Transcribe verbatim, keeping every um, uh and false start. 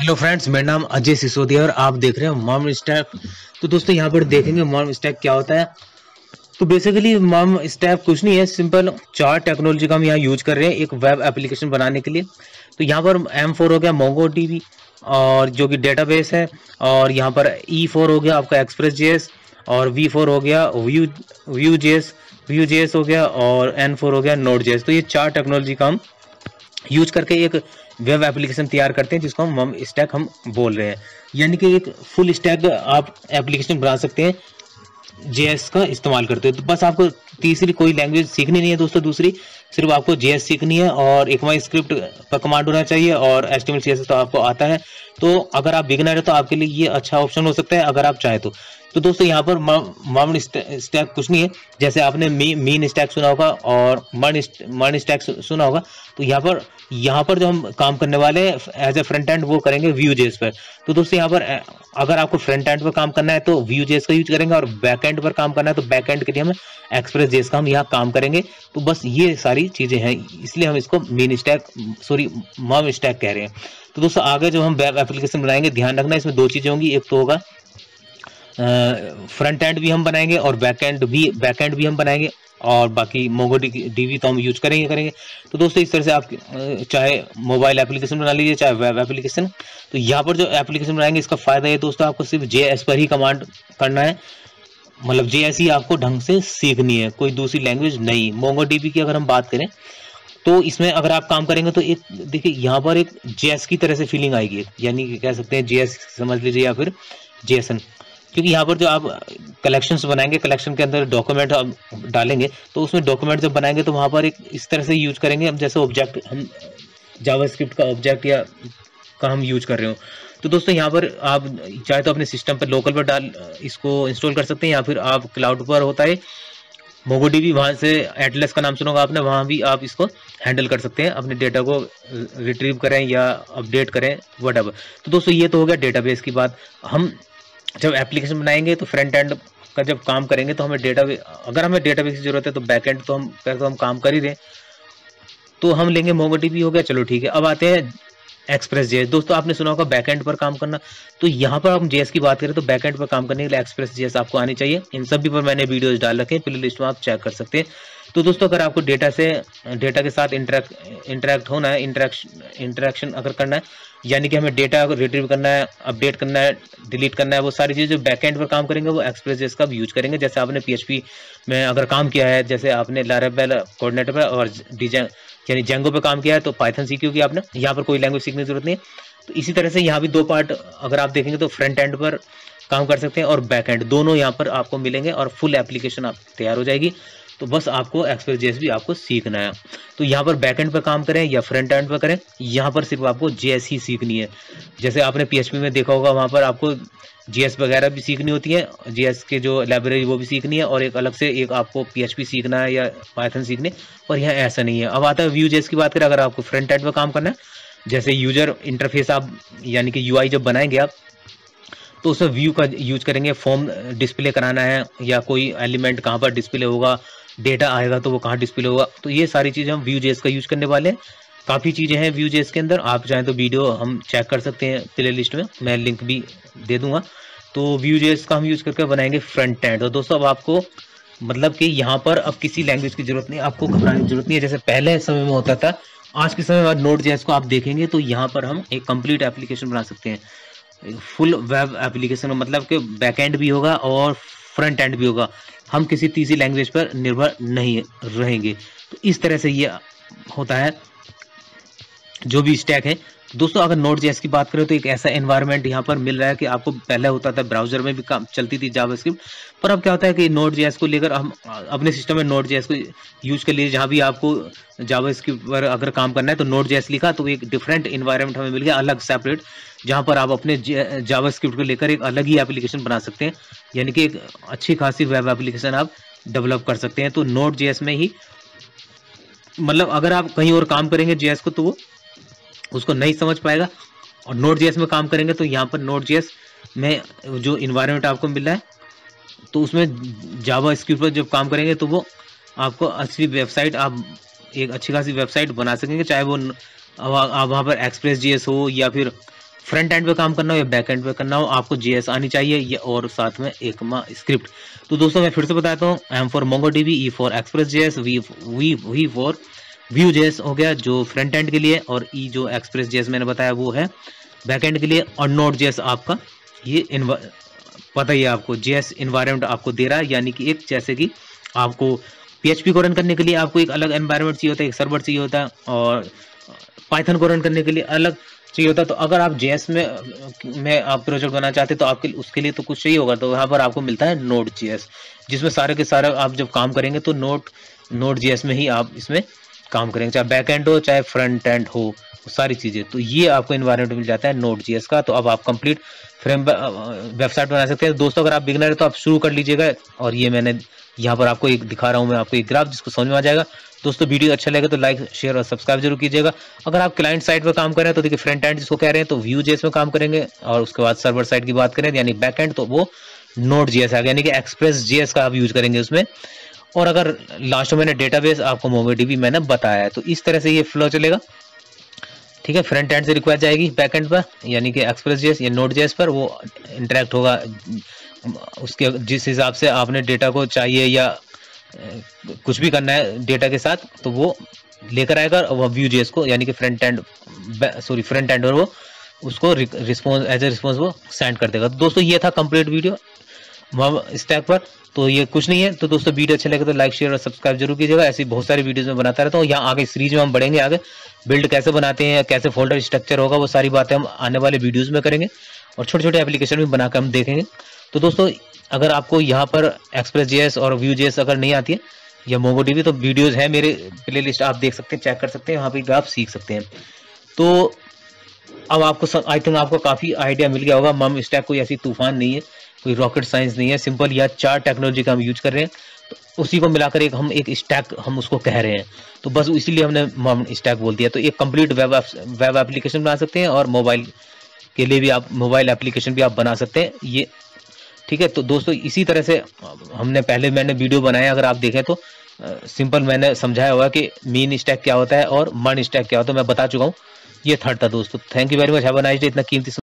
Hello friends, मेरा नाम अजय सिसोदिया और आप देख रहे हैं मॉम स्टैक। तो दोस्तों यहाँ पर देखेंगे मॉम स्टैक क्या होता है। तो बेसिकली मॉम स्टैक कुछ नहीं है, सिंपल चार टेक्नोलॉजी का हम यहाँ यूज कर रहे हैं एक वेब एप्लीकेशन बनाने के लिए। तो यहाँ पर एम फोर हो गया मोंगो डीबी और जो कि डेटाबेस है, और यहाँ पर ई फोर हो गया आपका एक्सप्रेस जेएस, और वी फोर हो गया Vue Vue JS Vue JS हो गया, और एन फोर हो गया नोड जेएस। तो ये चार टेक्नोलॉजी का हम यूज करके एक वेब एप्लीकेशन तैयार करते हैं जिसको हम मम स्टैक हम बोल रहे हैं। यानी कि एक फुल स्टैक आप एप्लीकेशन बना सकते हैं जेएस का इस्तेमाल करते हो। तो बस आपको तीसरी कोई लैंग्वेज सीखनी नहीं है दोस्तों, दूसरी सिर्फ आपको जेएस सीखनी है और एक माई स्क्रिप्ट का कमांड होना चाहिए, और एचटीएमएल सीएसएस तो आपको आता है। तो अगर आप बिगिनर है तो आपके लिए ये अच्छा ऑप्शन हो सकता है अगर आप चाहे तो। तो दोस्तों यहाँ पर मर्न स्टैक कुछ नहीं है, जैसे आपने मी, मीन स्टैक सुना होगा और मर्न मर्न स्टैक सुना होगा। तो यहाँ पर यहाँ पर जो हम काम करने वाले हैं एज ए फ्रंट एंड वो करेंगे व्यू जेएस पर। तो दोस्तों यहाँ पर अगर आपको फ्रंट एंड पर काम करना है तो व्यू जेएस का यूज करेंगे, और बैक एंड पर काम करना है तो बैक एंड के लिए हम एक्सप्रेस जेएस का हम यहाँ काम करेंगे। तो बस ये सारी चीजें हैं, इसलिए हम इसको MEAN stack sorry MERN stack कह रहे हैं। तो दोस्तों आगे जो हम वेब एप्लीकेशन बनाएंगे, ध्यान रखना इसमें दो चीजें होंगी, एक तो होगा फ्रंट एंड भी हम बनाएंगे और बैक एंड भी बैक एंड भी हम बनाएंगे, और बाकी मोंगो डीबी तो हम यूज करेंगे करेंगे तो दोस्तों इस तरह से आप चाहे मोबाइल एप्लीकेशन बना लीजिए चाहे वेब एप्लीकेशन। तो यहाँ पर जो एप्लीकेशन बनाएंगे इसका फायदा ये दोस्तों, आपको सिर्फ जेएस पर ही कमांड करना है, मतलब जेएस ही आपको ढंग से सीखनी है, कोई दूसरी लैंग्वेज नहीं। मोंगो डीबी की अगर हम बात करें तो इसमें अगर आप काम करेंगे तो एक देखिए यहाँ पर एक जेएस की तरह से फीलिंग आएगी, यानी कि कह सकते हैं जेएस समझ लीजिए या फिर जेएसएन, क्योंकि यहाँ पर जो आप कलेक्शंस बनाएंगे, कलेक्शन के अंदर डॉक्यूमेंट आप डालेंगे, तो उसमें डॉक्यूमेंट जब बनाएंगे तो वहाँ पर एक इस तरह से यूज करेंगे हम, जैसे ऑब्जेक्ट हम जावास्क्रिप्ट का ऑब्जेक्ट या का हम यूज कर रहे हो। तो दोस्तों यहाँ पर आप चाहे तो अपने सिस्टम पर लोकल पर डाल इसको इंस्टॉल कर सकते हैं, या फिर आप क्लाउड पर होता है मोंगो डीबी, वहाँ से एटलस का नाम सुना होगा आपने, वहाँ भी आप इसको हैंडल कर सकते हैं, अपने डेटा को रिट्रीव करें या अपडेट करें व्हाटएवर। तो दोस्तों ये तो हो गया डेटाबेस की बात। हम जब एप्लीकेशन बनाएंगे तो फ्रंट एंड का जब काम करेंगे तो हमें डेटा अगर हमें डेटाबेस की जरूरत है तो बैक एंड तो हम पहले तो हम काम कर ही दें, तो हम लेंगे मोंगो डीबी हो गया, चलो ठीक है। अब आते हैं एक्सप्रेस जेएस। दोस्तों आपने सुना होगा बैक एंड पर काम करना, तो यहाँ पर हम जेएस की बात करें तो बैक एंड पर काम करने के लिए एक्सप्रेस जेएस आपको आनी चाहिए। इन सभी पर मैंने वीडियोस डाल रखे हैं, प्ले लिस्ट में आप चेक कर सकते हैं। तो दोस्तों अगर आपको डेटा से डेटा के साथ इंटरेक्ट इंटरेक्ट होना है, इंटरेक्शन इंटरेक्शन अगर करना है, यानी कि हमें डेटा को रिट्रीव करना है, अपडेट करना है, डिलीट करना है, वो सारी चीज़ें जो बैक एंड पर काम करेंगे वो एक्सप्रेस जेएस का यूज करेंगे। जैसे आपने पीएचपी में अगर काम किया है, जैसे आपने लारावेल कोऑर्डिनेटर पर और डिजाइन यानी जेंगो पे काम किया है तो पाइथन सीखी होगी आपने, यहाँ पर कोई लैंग्वेज सीखने की जरूरत नहीं है। तो इसी तरह से यहाँ भी दो पार्ट अगर आप देखेंगे तो फ्रंट एंड पर काम कर सकते हैं और बैक एंड, दोनों यहाँ पर आपको मिलेंगे और फुल एप्लीकेशन आप तैयार हो जाएगी। तो बस आपको एक्सप्रेस जेएस भी आपको सीखना है। तो यहाँ पर बैक एंड पर काम करें या फ्रंट एंड पर करें, यहाँ पर सिर्फ आपको जेएस ही सीखनी है। जैसे आपने पीएचपी में देखा होगा वहाँ पर आपको जेएस वगैरह भी सीखनी होती है, जेएस के जो लाइब्रेरी वो भी सीखनी है, और एक अलग से एक आपको पीएचपी सीखना है या पाइथन सीखने, और यहाँ ऐसा नहीं है। अब आता है व्यू जेएस की बात करें, अगर आपको फ्रंट एंड पर काम करना है, जैसे यूजर इंटरफेस आप यानी कि यूआई जब बनाएंगे आप, तो उसमें व्यू का यूज करेंगे, फॉर्म डिस्प्ले कराना है या कोई एलिमेंट कहाँ पर डिस्प्ले होगा, डेटा आएगा तो वो कहाँ डिस्प्ले होगा, तो ये सारी चीज़ें हम व्यू जेएस का यूज करने वाले हैं। काफ़ी चीज़ें हैं व्यू जेएस के अंदर, आप चाहें तो वीडियो हम चेक कर सकते हैं प्ले लिस्ट में, मैं लिंक भी दे दूंगा। तो व्यू जेएस का हम यूज करके बनाएंगे फ्रंट एंड। और दोस्तों अब आपको मतलब कि यहाँ पर अब किसी लैंग्वेज की जरूरत नहीं, आपको घबराने की जरूरत नहीं है। जैसे पहले समय में होता था, आज के समय में नोड जेएस को आप देखेंगे तो यहाँ पर हम एक कंप्लीट एप्लीकेशन बना सकते हैं, फुल वेब एप्लीकेशन, मतलब कि बैक एंड भी होगा और फ्रंट एंड भी होगा, हम किसी तीसरी लैंग्वेज पर निर्भर नहीं रहेंगे। तो इस तरह से ये होता है जो भी स्टैक है। दोस्तों अगर नोड जेएस की बात करें तो एक ऐसा एनवायरनमेंट यहाँ पर मिल रहा है कि आपको पहले होता था ब्राउजर में भी काम चलती थी जावास्क्रिप्ट, पर अब क्या होता है कि नोड जेएस को लेकर हम अपने सिस्टम में नोड जेएस को यूज कर लीजिए, जहाँ भी आपको जावास्क्रिप्ट पर अगर काम करना है तो नोड जेएस लिखा तो एक डिफरेंट एनवायरनमेंट हमें मिल गया, अलग सेपरेट, जहाँ पर आप अपने जावास्क्रिप्ट को लेकर एक अलग ही एप्लीकेशन बना सकते हैं, यानी कि एक अच्छी खासी वेब एप्लीकेशन आप डेवलप कर सकते हैं। तो नोड जेएस में ही मतलब अगर आप कहीं और काम करेंगे जेएस को तो वो उसको नहीं समझ पाएगा, और नोड जेएस में काम करेंगे तो यहाँ पर नोड जेएस में जो इन्वायरमेंट आपको मिल रहा है तो उसमें जावा स्क्रिप्ट पर जब काम करेंगे तो वो आपको अच्छी वेबसाइट, आप एक अच्छी खासी वेबसाइट बना सकेंगे, चाहे वो आप वहाँ पर एक्सप्रेस जेएस हो या फिर फ्रंट एंड पे काम करना हो या बैक एंड पे करना हो, आपको जेएस आनी चाहिए ये, और साथ में एक स्क्रिप्ट। तो दोस्तों मैं फिर से बताता हूँ, M for MongoDB, E for Express JS, V V V for Vue JS हो गया जो फ्रंट एंड के लिए, और ई जो एक्सप्रेस जेएस मैंने बताया वो है बैक एंड के लिए, और नोड जेएस आपका ये पता ही है आपको, जेएस इन्वायरमेंट आपको दे रहा है, यानी कि एक जैसे कि आपको पीएचपी को रन करने के लिए आपको एक अलग एनवायरनमेंट चाहिए होता है, एक सर्वर चाहिए होता है, और पाइथन को रन करने के लिए अलग चाहिए होता है। तो अगर आप जेएस में में आप प्रोजेक्ट बनाना चाहते हैं तो आपके उसके लिए तो कुछ चाहिए होगा, तो यहाँ पर आपको मिलता है नोड जेएस, जिसमें सारे के सारे आप जब काम करेंगे तो नोड नोड जेएस में ही आप इसमें काम करेंगे, चाहे बैक एंड हो चाहे फ्रंट एंड हो, सारी चीजें। तो ये आपको एनवायरनमेंट मिल जाता है नोड जेएस का। तो अब आप कंप्लीट फ्रेम वेबसाइट बना सकते हैं। दोस्तों अगर आप बिगनर है तो आप शुरू कर लीजिएगा, और ये मैंने यहाँ पर आपको एक दिखा रहा हूँ मैं आपको एक ग्राफ, जिसको समझ में आ जाएगा। दोस्तों वीडियो अच्छा लगे तो लाइक शेयर और सब्सक्राइब जरूर कीजिएगा। अगर आप क्लाइंट साइड पर काम कर रहे हैं तो देखिए फ्रंट एंड जिसको कह रहे हैं तो व्यू जेएस में काम करेंगे, और उसके बाद सर्वर साइड की बात करें यानी बैक एंड तो वो नोड जेएस आ गया, यानी कि एक्सप्रेस जेएस का आप यूज करेंगे उसमें। और अगर लास्ट में मैंने डेटाबेस आपको मोंगोडीबी मैंने बताया है, तो इस तरह से ये फ्लो चलेगा। ठीक है, फ्रंट एंड से रिक्वायस्ट जाएगी बैक एंड पर, यानी कि एक्सप्रेस जेएस या नोड जेएस पर वो इंटरेक्ट होगा उसके जिस हिसाब से आपने डेटा को चाहिए या कुछ भी करना है डेटा के साथ, तो वो लेकर आएगा वो व्यू जेएस को, यानी कि front end sorry front end और वो उसको रिस्पॉन्स एज ए रिस्पॉन्स वो सेंड कर देगा। तो दोस्तों ये था कंप्लीट वीडियो स्टैक पर। तो ये कुछ नहीं है। तो दोस्तों वीडियो अच्छे लगे तो लाइक शेयर और सब्सक्राइब जरूर कीजिएगा। ऐसी बहुत सारी वीडियोस में बनाता रहता हूँ। यहाँ आगे सीरीज में हम बढ़ेंगे, आगे बिल्ड कैसे बनाते हैं, कैसे फोल्डर स्ट्रक्चर होगा, वो सारी बातें हम आने वाले वीडियोस में करेंगे, और छोटे छोटे एप्लीकेशन भी बनाकर हम देखेंगे। तो दोस्तों अगर आपको यहाँ पर एक्सप्रेस जेएस और व्यू जेएस अगर नहीं आती है या मोंगोडीबी, तो वीडियोज है मेरे प्लेलिस्ट, आप देख सकते हैं, चेक कर सकते हैं, वहाँ पे आप सीख सकते हैं। तो अब आपको आई थिंक आपको काफी आइडिया मिल गया होगा। मम स्टैक कोई ऐसी तूफान नहीं है, कोई रॉकेट साइंस नहीं है, सिंपल यह चार टेक्नोलॉजी का हम यूज कर रहे हैं, तो उसी को मिलाकर एक हम एक स्टैक हम उसको कह रहे हैं। तो बस इसीलिए हमने मम स्टैक बोल दिया। तो एक कंप्लीट वेब वेब एप्लीकेशन बना सकते हैं, और मोबाइल के लिए भी आप मोबाइल एप्लीकेशन भी आप बना सकते हैं ये। ठीक है, तो दोस्तों इसी तरह से हमने पहले मैंने वीडियो बनाया, अगर आप देखें तो सिंपल मैंने समझाया हुआ कि मीन स्टैक क्या होता है और मन स्टैक क्या होता है, मैं बता चुका हूँ। ये थर्ड था दोस्तों। Thank you very much, have a nice day. इतना कीमती